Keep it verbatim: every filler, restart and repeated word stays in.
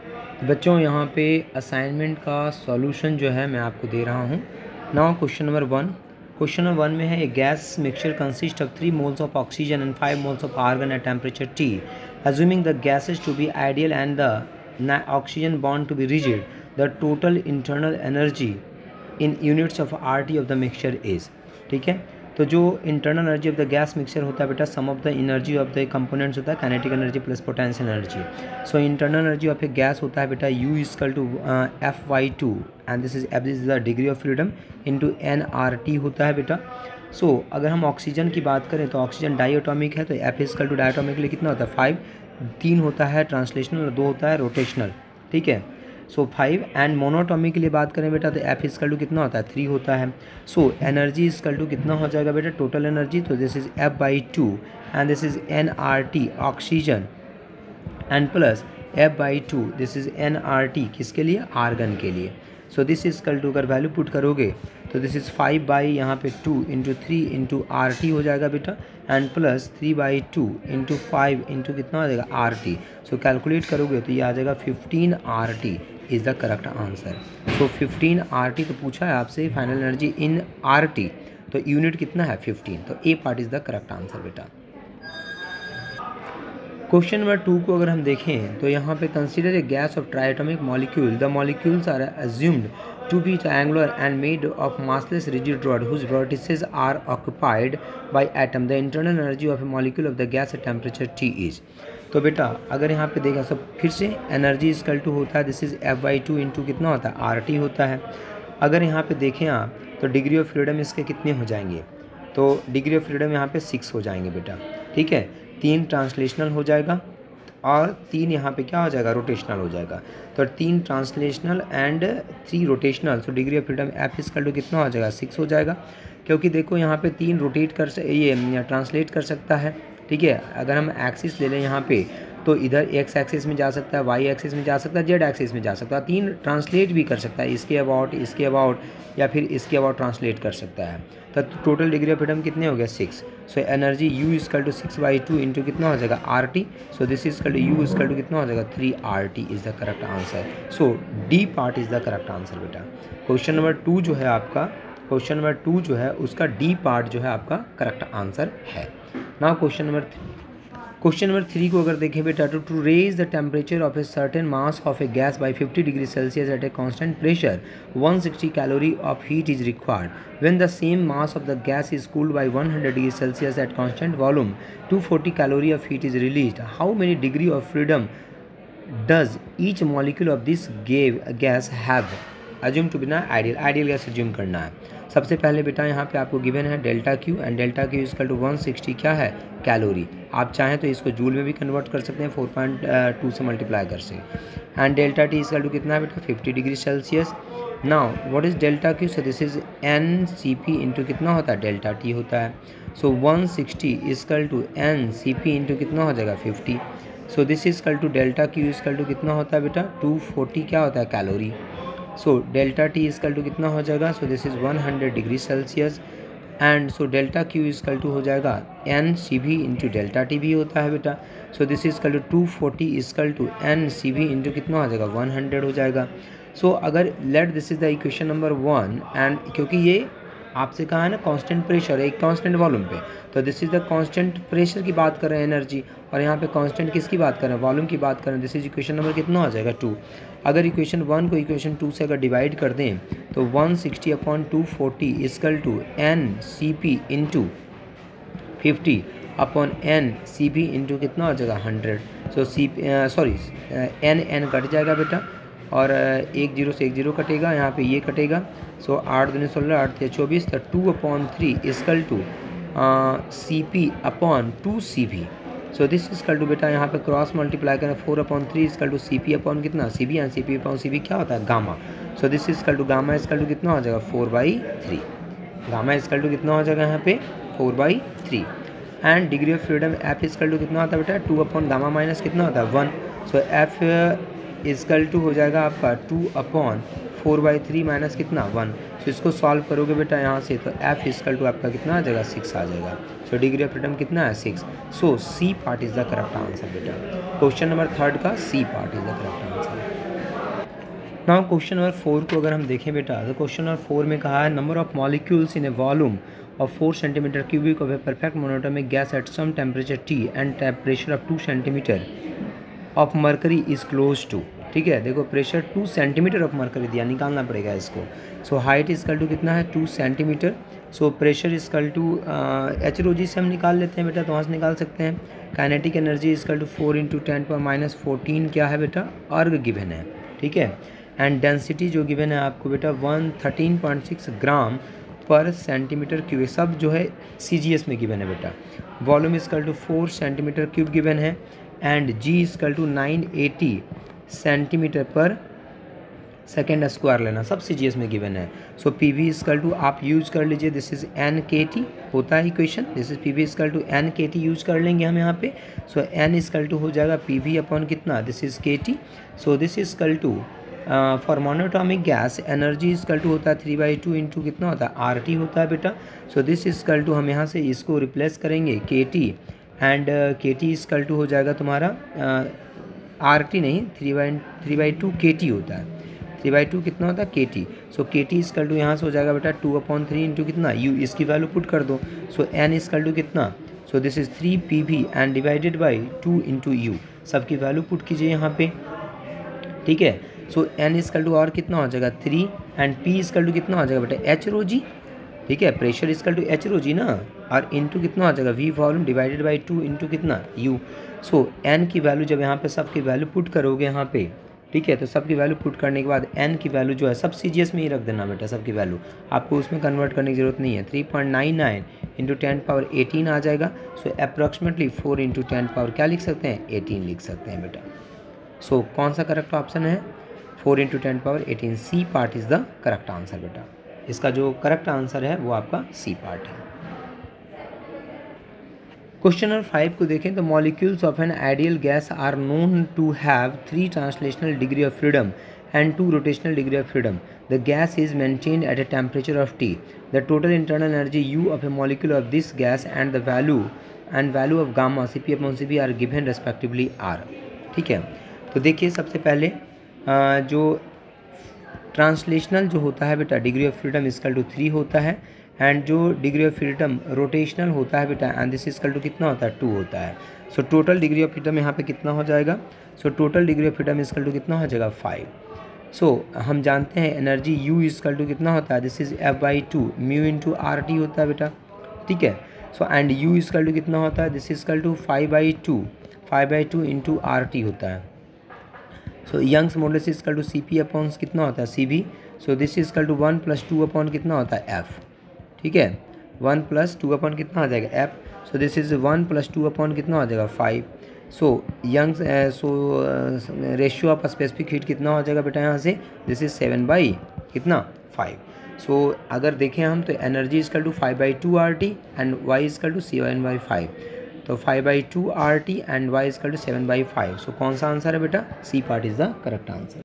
बच्चों यहाँ पे असाइनमेंट का सॉल्यूशन जो है मैं आपको दे रहा हूँ। Now question number one, question number one में है a gas mixture consist of three moles of oxygen and five moles of argon at temperature T, assuming the gases to be ideal and the oxygen bond to be rigid, the total internal energy in units of R T of the mixture is। ठीक है, तो जो internal energy of the gas mixture होता है बेटा, sum of the energy of the components होता है kinetic energy plus potential energy. So internal energy of a gas होता है बेटा U equal to F by two and this is F this is the degree of freedom into N R T होता है बेटा। सो so, अगर हम oxygen की बात करें तो ऑक्सीजन डाईएटॉमिक है, तो एफ इक्वल टू डाईएटॉमिक के लिए कितना होता है फाइव, तीन होता है ट्रांसलेशनल और दो होता है रोटेशनल। ठीक है, सो फाइव एंड मोनोटॉमिक के लिए बात करें बेटा तो एफ इक्वल टू कितना होता है थ्री होता है। सो एनर्जी इक्वल टू कितना हो जाएगा बेटा टोटल एनर्जी, तो this is F by two and this is N R T oxygen and plus F by two this is N R T किसके लिए आर्गन के लिए। So this is equal to अगर वैल्यू पुट करोगे तो this is five by यहाँ पे two into three into R T हो जाएगा बेटा and plus three by two into five into कितना आ जाएगा आर टी। सो कैलकुलेट करोगे तो ये आ जाएगा fifteen R T is the correct answer. So fifteen R T तो पूछा है आपसे final energy in R T, तो यूनिट कितना है फिफ्टीन, तो A part is the correct answer बेटा। क्वेश्चन नंबर टू को अगर हम देखें तो यहाँ पे consider a gas of triatomic molecule, the molecules are assumed to be triangular and made of massless rigid rod whose vertices are occupied by atom. The internal energy of a molecule of the gas at temperature T is। तो बेटा अगर यहाँ पे देखा सब फिर से energy equal to होता है this is F by two into कितना होता है आर टी होता है। अगर यहाँ पे देखें आप तो डिग्री ऑफ फ्रीडम इसके कितने हो जाएंगे, तो डिग्री ऑफ फ्रीडम यहाँ पे सिक्स हो जाएंगे बेटा। ठीक है, तीन ट्रांसलेशनल हो जाएगा और तीन यहाँ पे क्या हो जाएगा रोटेशनल हो जाएगा, तो तीन translational and three rotational. So degree of freedom F equal to कितना हो जाएगा सिक्स हो जाएगा, क्योंकि देखो यहाँ पे तीन रोटेट कर ये ट्रांसलेट कर सकता है। ठीक है, अगर हम एक्सिस ले लें यहाँ पे तो इधर एक्स एक्सिस में जा सकता है, वाई एक्सिस में जा सकता है, जेड एक्सिस में जा सकता है, तीन ट्रांसलेट भी कर सकता है, इसके अबाउट इसके अबाउट या फिर इसके अबाउट ट्रांसलेट कर सकता है। तो टोटल डिग्री ऑफ फ्रीडम कितने हो गया six. So energy U equal to six by two into कितना हो जाएगा R T. So this is equal to U equal to कितना हो जाएगा three R T is the correct answer. So D part is the correct answer बेटा। Question number two जो है आपका क्वेश्चन नंबर टू जो है उसका डी पार्ट जो है आपका करेक्ट आंसर है। Now question number question number three को अगर देखें बेटा to to raise the temperature of a certain mass of a gas by fifty degree Celsius at a constant pressure one sixty calorie of heat is required when the same mass of the gas is cooled by one hundred degree Celsius at constant volume two hundred forty calorie of heat is released. How many degree of freedom does each molecule of this gas have? Assume to be ना ideal ideal gas assume करना है। सबसे पहले बेटा यहाँ पे आपको given है delta Q and delta Q equal to one sixty क्या है कैलोरी। आप चाहें तो इसको जूल में भी कन्वर्ट कर सकते हैं, फोर पॉइंट टू से मल्टीप्लाई कर सकते and delta T equal to कितना है बेटा fifty degree Celsius. Now what is delta Q, so this is N C P into कितना होता है डेल्टा टी होता है। So one sixty equal to N C P into कितना हो जाएगा fifty. So this is equal to delta Q equal to कितना होता है बेटा टू फोर्टी क्या होता है calorie. So delta T equal to कितना हो जाएगा, so this is one hundred degree Celsius and so delta Q equal to हो जाएगा N C V into delta T भी होता है बेटा। So this is equal to two forty equal to N C V into कितना हो जाएगा one hundred हो जाएगा। सो so, अगर let this is the equation number one and क्योंकि ये आपसे कहा है ना कांस्टेंट प्रेशर एक कांस्टेंट वॉल्यूम पे, तो this is the constant pressure की बात कर रहे हैं एनर्जी, और यहाँ पे कांस्टेंट किसकी बात कर रहे हैं वॉल्यूम की बात कर रहे हैं। दिस इज इक्वेशन नंबर कितना हो जाएगा टू। अगर इक्वेशन वन को इक्वेशन टू से अगर डिवाइड कर दें तो one sixty upon two forty equal to N C P into fifty upon N C P into कितना हो जाएगा hundred. So C sorry N N cut जाएगा बेटा और एक जीरो से एक जीरो कटेगा, यहाँ पे ये कटेगा। सो आठ दूनी सोलह आठ थे चौबीस, तो two upon three equal to C P upon two C भी। सो दिस इक्वल टू बेटा यहाँ पे क्रॉस मल्टीप्लाई करें four upon three equal to C P upon कितना C V and C P upon C V क्या होता है gamma. So this equal to gamma equal to कितना हो जाएगा four by three. Gamma equal to कितना हो जाएगा यहाँ पे four by three and degree of freedom F equal to कितना होता है बेटा टू अपॉन गामा माइनस कितना होता है one. So F equal to हो जाएगा आपका two upon four by three minus कितना वन। सो इसको सॉल्व करोगे बेटा यहाँ से तो एफ इक्वल टू आपका कितना आ जाएगा सिक्स आ जाएगा। सो डिग्री ऑफ फ्रीडम कितना है six. So C part is the correct answer बेटा। क्वेश्चन नंबर थर्ड का C part is the correct answer. Now question number four को अगर हम देखें बेटा, तो क्वेश्चन नंबर फोर में कहा है number of molecules in a volume of four centimeter cubic of a perfect monatomic gas at some temperature T and pressure of two centimeter of mercury is close to। ठीक है, देखो pressure two centimetre of mercury दिया, निकालना पड़ेगा इसको। So height is equal to कितना है, two centimetre. So pressure is equal to H rho G से हम निकाल लेते हैं बेटा, तो वहाँ से निकाल सकते हैं। Kinetic energy is equal to four into ten पर माइनस फोर्टीन क्या है बेटा, अर्ग गिवन है। ठीक है, एंड डेंसिटी जो गिवन है आपको बेटा one thirteen point six gram per centimetre cube, सब जो है सी जी एस में गिवन है बेटा। Volume is equal to four centimetre cube given है and G is equal to nine eighty centimetre per second square लेना, सब सी जी एस में गिवन है। So P V is equal to आप यूज कर लीजिए, this is N K T होता है equation, this is P V is equal to N K T use कर लेंगे हम यहाँ पे। सो एन इसकल टू हो जाएगा पी वी अपॉन कितना, this is K T. So this is equal to for monatomic gas energy is equal to होता है थ्री बाई टू इंटू कितना होता है, आर टी होता है बेटा। सो दिस इसकल टू हम यहाँ से इसको रिप्लेस करेंगे K T and K T is equal to हो जाएगा तुम्हारा आर टी नहीं, three by three by two K T होता है, थ्री बाई टू कितना होता है के टी। सो के टी इसकल टू यहाँ से हो जाएगा बेटा टू अपॉन थ्री इंटू कितना यू, इसकी वैल्यू पुट कर दो। सो एन इसकल टू कितना, so this is three P V and divided by two into U, सबकी वैल्यू पुट कीजिए यहाँ पे। ठीक है, सो एन इसकल टू और कितना हो जाएगा three and P is equal to कितना हो जाएगा बेटा एच रो जी। ठीक है, pressure is equal to H rho G ना, और इंटू कितना हो जाएगा V volume divided by two into कितना यू। सो एन की वैल्यू जब यहाँ पे सबकी वैल्यू पुट करोगे यहाँ पे, ठीक है, तो सबकी वैल्यू पुट करने के बाद एन की वैल्यू जो है सब सी जी एस में ही रख देना बेटा, सबकी वैल्यू आपको उसमें कन्वर्ट करने की जरूरत नहीं है। Three point nine nine into ten power eighteen आ जाएगा। So approximately four into ten power क्या लिख सकते हैं, एटीन लिख सकते हैं बेटा। सो so, कौन सा करेक्ट ऑप्शन है, four into ten power eighteen, C part is the correct answer बेटा। इसका जो करेक्ट आंसर है वो आपका सी पार्ट है। क्वेश्चन नंबर फाइव को देखें तो molecules of an ideal gas are known to have three translational degree of freedom and two rotational degree of freedom. The gas is maintained at a temperature of T. The total internal energy U of A molecule of this gas and the value and value of gamma C P upon C V are given respectively are. ठीक है, तो देखिए सबसे पहले आ, जो translational जो होता है बेटा degree of freedom is equal to three होता है एंड जो डिग्री ऑफ फ्रीडम रोटेशनल होता है बेटा एंड दिस इसकल टू कितना होता है, टू होता है। So total degree of freedom यहाँ पे कितना हो जाएगा, so total degree of freedom is equal to कितना हो जाएगा, फाइव। सो हम जानते हैं एनर्जी यू इसकल टू कितना होता है, this is F by two mu into R T होता है बेटा। ठीक है, so and U is equal to कितना होता है, this is equal to five by two five by two into R T होता है। So Young's modulus is equal to C P upon कितना होता है, C V. So this is equal to one plus two upon कितना होता है, एफ। ठीक है, वन प्लस टू अपॉन कितना आ जाएगा, F. So this is one plus two upon कितना आ जाएगा, five. So Young's so ratio of specific heat कितना हो जाएगा बेटा यहाँ से, दिस इज सेवन बाई कितना, फाइव। सो अगर देखें हम तो energy is equal to five by two R T and Y is equal to seven by five, तो five by two R T and Y is equal to seven by five. So कौन सा answer है बेटा, C part is the correct answer.